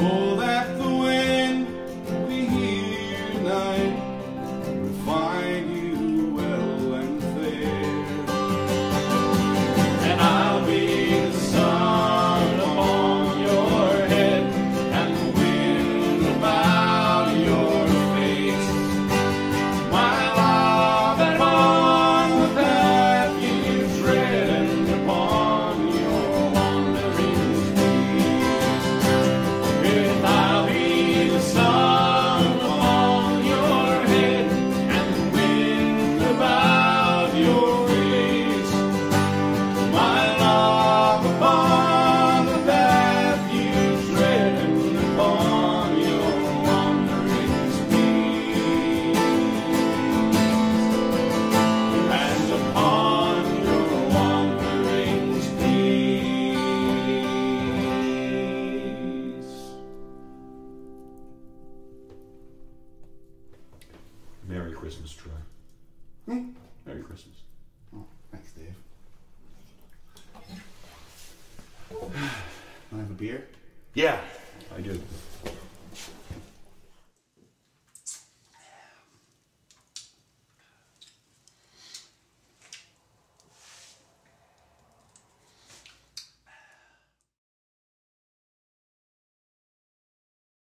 Oh, that the wind we hear tonight will find you well and fair. And I'll be the sun upon your head and the wind about your face. My love upon the path you tread and upon your wandering feet. If I'll be the sun upon your head and the wind about your face, my love upon the path you tread and upon your wandering feet, and upon your wanderings peace. Merry Christmas, Troy. Merry Christmas. Oh, thanks, Dave. Want to have a beer? Yeah, I do.